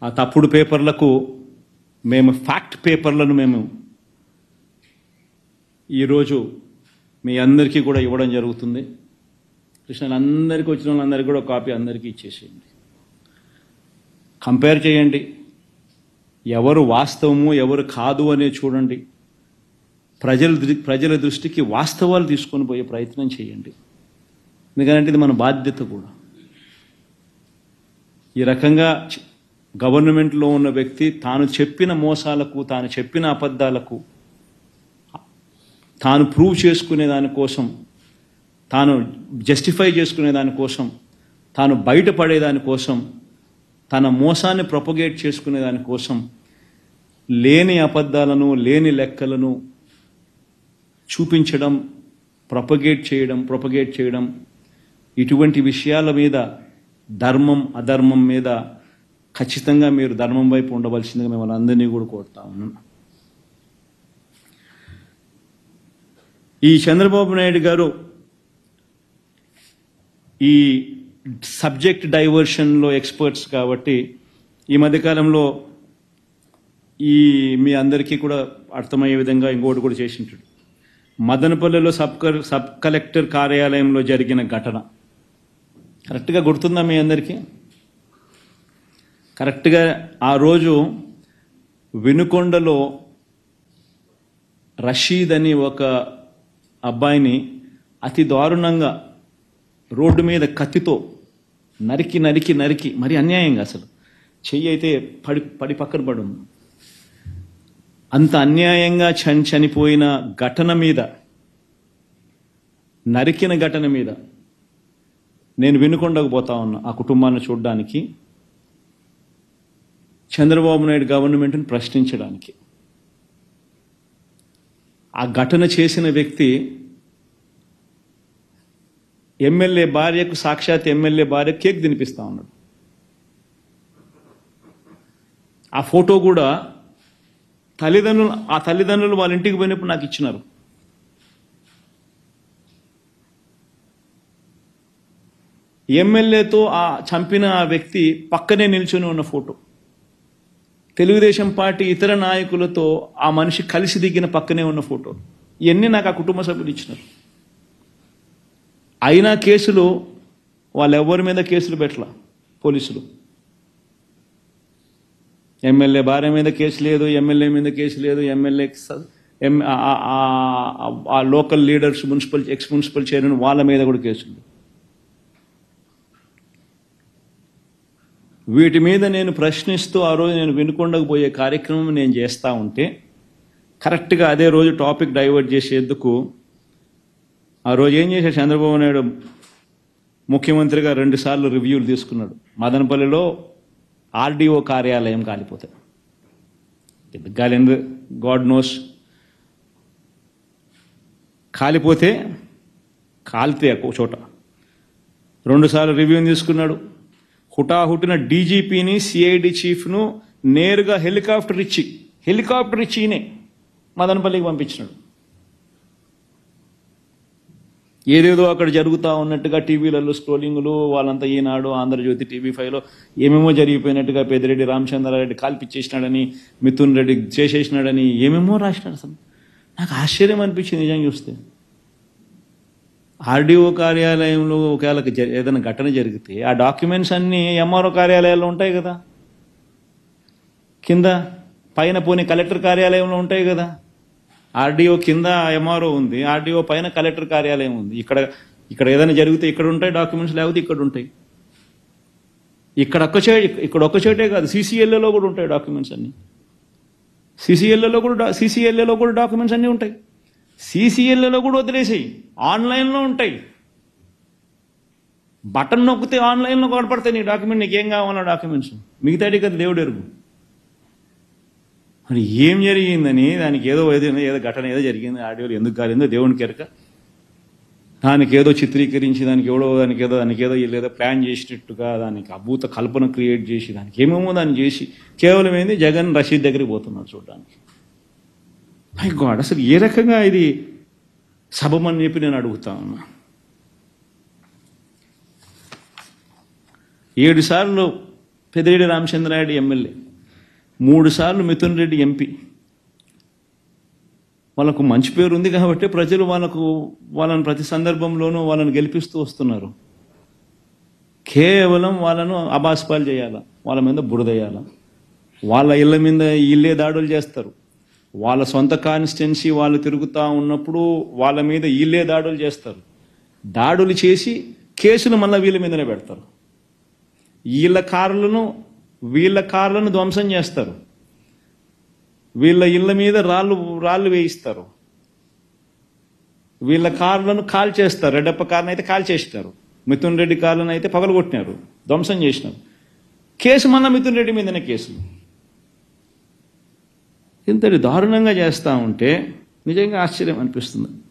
ఆ తప్పుడు పేపర్లకు మేము ఫ్యాక్ట్ పేపర్లను మేము ఈరోజు మీ అందరికీ కూడా ఇవ్వడం జరుగుతుంది. కృష్ణలు అందరికీ వచ్చిన వాళ్ళందరికీ కూడా కాపీ అందరికీ ఇచ్చేసేయండి. కంపేర్ చేయండి, ఎవరు వాస్తవము ఎవరు కాదు అనే చూడండి. ప్రజల దృష్టికి వాస్తవాలు తీసుకొని పోయే ప్రయత్నం చేయండి. ఎందుకంటే ఇది మన బాధ్యత కూడా. ఈ రకంగా గవర్నమెంట్లో ఉన్న వ్యక్తి తాను చెప్పిన మోసాలకు, తాను చెప్పిన అబద్ధాలకు తాను ప్రూవ్ చేసుకునే దానికోసం, తాను జస్టిఫై చేసుకునే దానికోసం, తాను బయటపడే దానికోసం, తన మోసాన్ని ప్రొపగేట్ చేసుకునే దానికోసం లేని అబద్ధాలను, లేని లెక్కలను చూపించడం, ప్రొపగేట్ చేయడం ఇటువంటి విషయాల మీద, ధర్మం అధర్మం మీద ఖచ్చితంగా మీరు ధర్మం వైపు ఉండవలసిందిగా మిమ్మల్ని అందరినీ కూడా కోరుతా ఉన్నాను. ఈ చంద్రబాబు నాయుడు గారు ఈ సబ్జెక్ట్ డైవర్షన్లో ఎక్స్పర్ట్స్ కాబట్టి ఈ మధ్యకాలంలో మీ అందరికీ కూడా అర్థమయ్యే విధంగా ఇంకోటి కూడా చేసి ఉంటాడు. మదనపల్లిలో సబ్ కలెక్టర్ కార్యాలయంలో జరిగిన ఘటన కరెక్ట్గా గుర్తుందా మీ అందరికీ? కరెక్ట్గా ఆ రోజు వినుకొండలో రషీద్ అని ఒక అబ్బాయిని అతి దారుణంగా రోడ్డు మీద కత్తితో నరికి మరి అన్యాయంగా, అసలు చెయ్యి అయితే పడి పక్కన పడి ఉంది. అంత అన్యాయంగా చనిపోయిన ఘటన మీద, నరికిన ఘటన మీద నేను వినుకొండకు పోతా ఉన్నా ఆ కుటుంబాన్ని చూడడానికి, చంద్రబాబు నాయుడు గవర్నమెంట్ని ప్రశ్నించడానికి. ఆ ఘటన చేసిన వ్యక్తి ఎమ్మెల్యే భార్యకు, సాక్షాత్ ఎమ్మెల్యే భార్య కేక్ తినిపిస్తా ఉన్నాడు. ఆ ఫోటో కూడా తల్లిదండ్రులు వాళ్ళ ఇంటికి పోయినప్పుడు నాకు ఇచ్చినారు. ఎమ్మెల్యేతో ఆ చంపిన ఆ వ్యక్తి పక్కనే నిల్చొని ఉన్న ఫోటో, తెలుగుదేశం పార్టీ ఇతర నాయకులతో ఆ మనిషి కలిసి దిగిన పక్కనే ఉన్న ఫోటో, ఇవన్నీ నాకు ఆ కుటుంబ సభ్యులు ఇచ్చినారు. అయినా కేసులు వాళ్ళెవరి మీద కేసులు పెట్టలా పోలీసులు. ఎమ్మెల్యే భార్య మీద కేసు లేదు, ఎమ్మెల్యే మీద కేసు లేదు, ఆ local leaders, ex municipal chairman వాళ్ళ మీద కూడా కేసులు. వీటి మీద నేను ప్రశ్నిస్తూ ఆ రోజు నేను వినుకొండకు పోయే కార్యక్రమం నేను చేస్తూ ఉంటే కరెక్ట్గా అదే రోజు టాపిక్ డైవర్ట్ చేసేందుకు ఆ రోజు ఏం చేశాడు చంద్రబాబు నాయుడు ముఖ్యమంత్రిగా 2 సార్లు రివ్యూలు తీసుకున్నాడు. మదనపల్లిలో ఆర్డీఓ కార్యాలయం కాలిపోతాయి, గాడ్ నోస్. కాలితే ఒక చోట 2 సార్లు రివ్యూని తీసుకున్నాడు. హుటాహుటిన డీజీపీని, సిఐడి చీఫ్ను నేరుగా హెలికాప్టర్ ఇచ్చినే మదనపల్లికి పంపించినాడు. ఏదేదో అక్కడ జరుగుతూ ఉన్నట్టుగా టీవీలలో స్క్రోలింగ్లు, వాళ్ళంతా ఈనాడు, ఆంధ్రజ్యోతి, TV5లో ఏమేమో జరిగిపోయినట్టుగా పెద్దిరెడ్డి రామచంద్రారెడ్డి కాల్పిచ్చేసినాడని, మిథున్ రెడ్డి చేసేసినాడని ఏమేమో రాసినాడు. అసలు నాకు ఆశ్చర్యం అనిపించింది నిజంగా చూస్తే. ఆర్డీఓ కార్యాలయంలో ఒకవేళ ఏదైనా ఘటన జరిగితే ఆ డాక్యుమెంట్స్ అన్నీ ఎంఆర్ఓ కార్యాలయాల్లో ఉంటాయి కదా, కింద పైన పోనీ కలెక్టర్ కార్యాలయంలో ఉంటాయి కదా. ఆర్డీఓ కింద ఎంఆర్ఓ ఉంది, ఆర్డీఓ పైన కలెక్టర్ కార్యాలయం ఉంది. ఇక్కడ ఏదైనా జరిగితే ఇక్కడ ఉంటాయి డాక్యుమెంట్స్, లేకపోతే ఇక్కడ ఉంటాయి. ఇక్కడ ఒక్క చోటే కాదు, సీసీఎల్ఏలో కూడా ఉంటాయి డాక్యుమెంట్స్ అన్నీ. సీసీఎల్ఏలో కూడా డాక్యుమెంట్స్ అన్నీ ఉంటాయి. సీసీఎల్ఏలో కూడా వదిలేసాయి, ఆన్లైన్లో ఉంటాయి. బటన్ నొక్కితే ఆన్లైన్లో కనపడతాయి నీ డాక్యుమెంట్, నీకేం కావాలన్నా డాక్యుమెంట్స్. మిగతాటి కదా దేవుడు ఎరుగు. మరి ఏం జరిగిందని దానికి ఏదో ఘటన ఏదో జరిగింది, ఆడియోలు ఎందుకు కాలేదో దేవునికి ఎరక. దానికి ఏదో చిత్రీకరించి దానికి ఏదో వీళ్ళు ప్లాన్ చేసినట్టుగా దానికి అభూత కల్పన క్రియేట్ చేసి దానికి ఏమేమో దాన్ని చేసి కేవలం ఏంది జగన్ రషీద్ దగ్గరికి పోతున్నారు చూడడానికి. మై గాడ్, అసలు ఏ రకంగా ఇది సబమని చెప్పి నేను అడుగుతా ఉన్నా. 7 సార్లు పెద్దిరెడ్డి రామచంద్రారెడ్డి ఎమ్మెల్యే, 3 సార్లు మిథున్ రెడ్డి ఎంపీ. వాళ్ళకు మంచి పేరు ఉంది కాబట్టి ప్రజలు వాళ్ళని ప్రతి సందర్భంలోనూ వాళ్ళని గెలిపిస్తూ వస్తున్నారు. కేవలం వాళ్ళను అబాస్పాలు చేయాలా, వాళ్ళ మీద బురదయ్యాలా, వాళ్ళ ఇళ్ళ మీద ఇల్లే దాడులు చేస్తారు. వాళ్ళ సొంత కాన్స్టిట్యున్సీ వాళ్ళు తిరుగుతూ ఉన్నప్పుడు వాళ్ళ మీద ఇల్లే దాడులు చేస్తారు. దాడులు చేసి కేసులు మళ్ళీ వీళ్ళ మీదనే పెడతారు. వీళ్ళ కార్లను ధ్వంసం చేస్తారు. వీళ్ళ ఇళ్ళ మీద రాళ్ళు వేయిస్తారు. వీళ్ళ కార్లను కాల్ చేస్తారు. రెడ్డప్ప కార్ని అయితే కాల్ చేసినారు, మిథున్ రెడ్డి కార్లను అయితే పగలగొట్టినారు, ధ్వంసం చేసినారు. కేసు మళ్ళీ మిథున్ రెడ్డి మీదనే కేసులు. ఇంతటి దారుణంగా చేస్తూ ఉంటే నిజంగా ఆశ్చర్యం అనిపిస్తుంది.